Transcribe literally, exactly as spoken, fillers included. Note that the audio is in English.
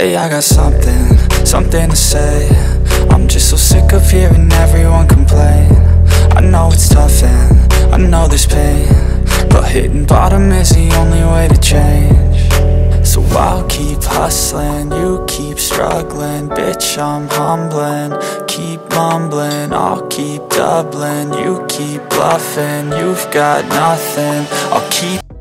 Hey, I got something, something to say. I'm just so sick of hearing everyone complain. I know it's tough and I know there's pain, but hitting bottom is the only way to change. So I'll keep hustling, you keep struggling. Bitch, I'm humbling, keep mumbling. I'll keep doubling, you keep bluffing. You've got nothing, I'll keep